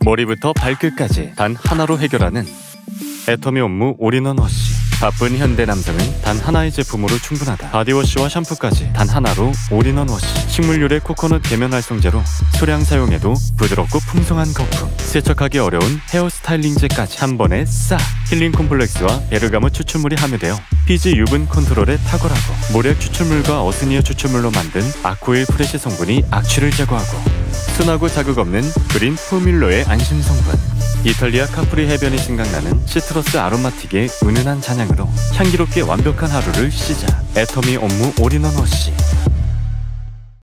머리부터 발끝까지 단 하나로 해결하는 애터미 옴무 올인원 워시. 바쁜 현대 남성은 단 하나의 제품으로 충분하다. 바디워시와 샴푸까지 단 하나로 올인원 워시. 식물 유래 코코넛 계면 활성제로 소량 사용해도 부드럽고 풍성한 거품, 세척하기 어려운 헤어 스타일링제까지 한 번에 싹! 힐링 콤플렉스와 베르가모 추출물이 함유되어 피지 유분 컨트롤에 탁월하고, 모략 추출물과 어스니어 추출물로 만든 아쿠일 프레시 성분이 악취를 제거하고, 순하고 자극 없는 그린 포뮬러의 안심 성분, 이탈리아 카프리 해변이 생각나는 시트러스 아로마틱의 은은한 잔향으로 향기롭게 완벽한 하루를 시작. 애터미 옴무 올인원 워시.